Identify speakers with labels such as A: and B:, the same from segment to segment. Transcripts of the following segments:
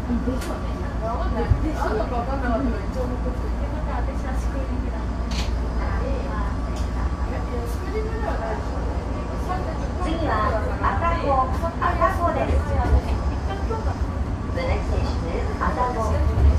A: 次は赤子です。The next station is 赤子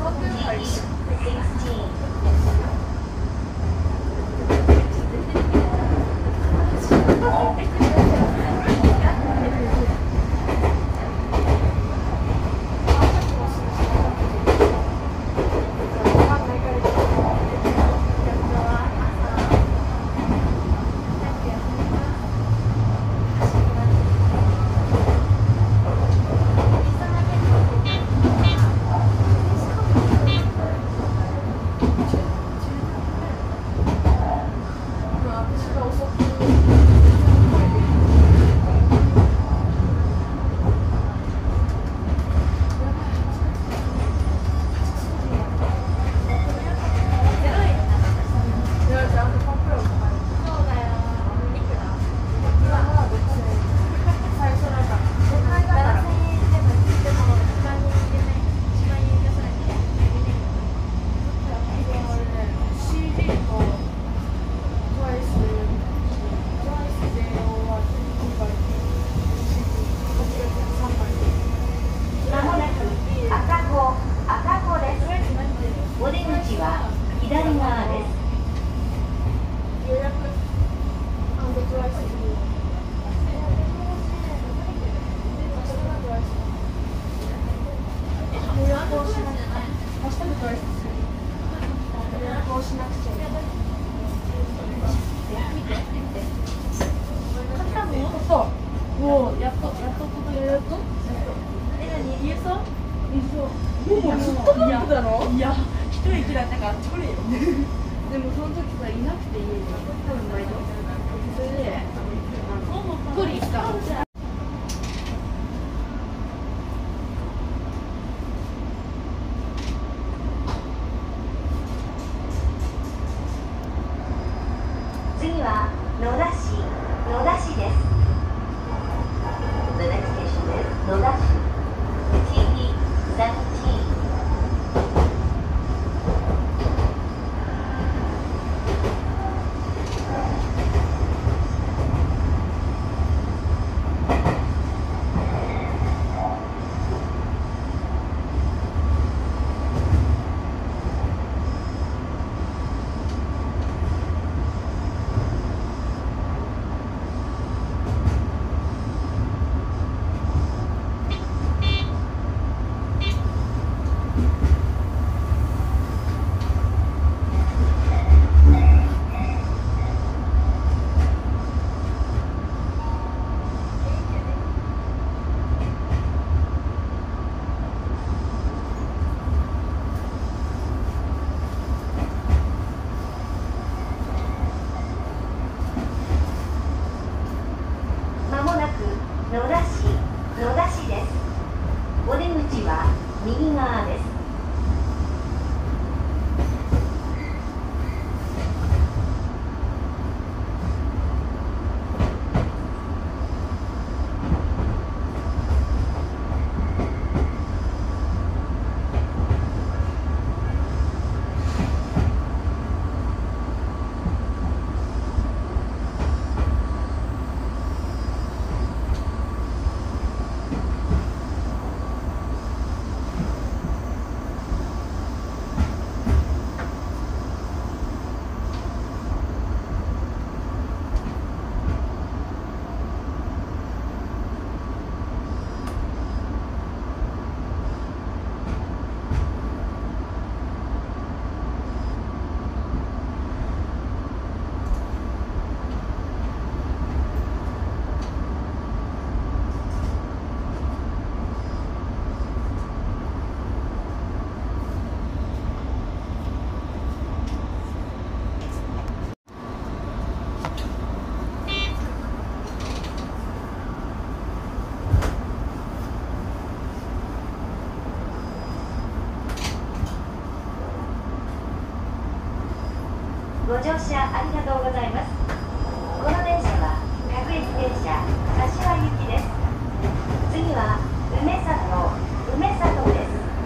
A: T16. 次は野田市です。The next station is 野田市 T17. 野田市です。お出口は右側です。ご乗車ありがとうございます。この電車は各駅停車柏行きです。次は梅里です。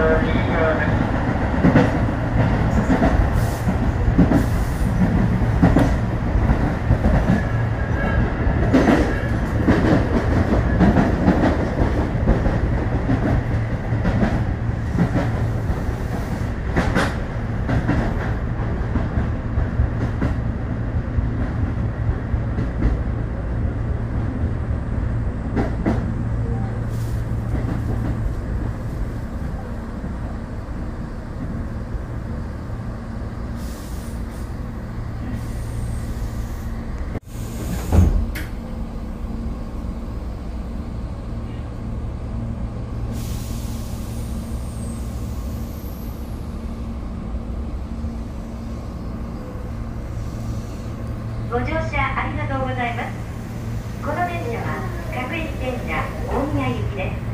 A: ご乗車ありがとうございます。この電車は各駅電車大宮行きです。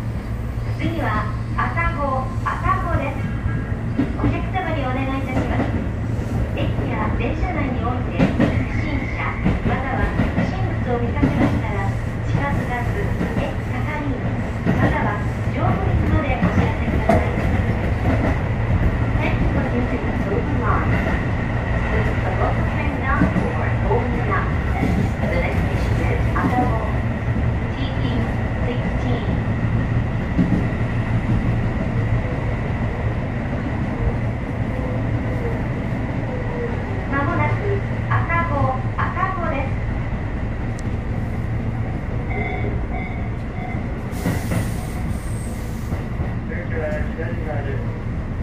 A: 次は朝子です。お客様にお願いいたします。駅や電車内において不審者または不審物を見かけましたら近づかず駅係員または乗務員までお知らせください。Thank you for using the Silver Line. This is the local train bound for Omiya. The next station is Atago. TE16. まもなくアタゴです。
B: 電車は左側です。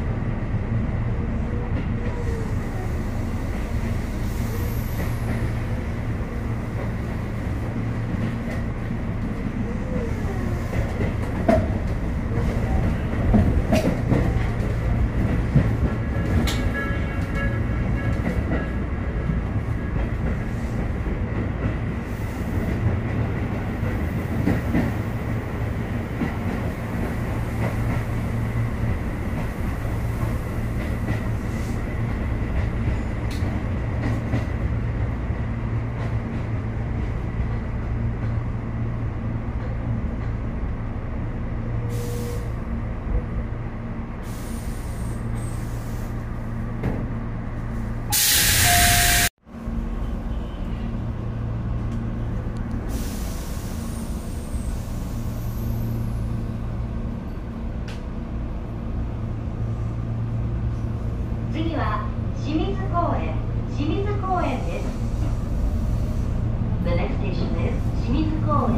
A: 次は清水公園です。The next station is 清水公園。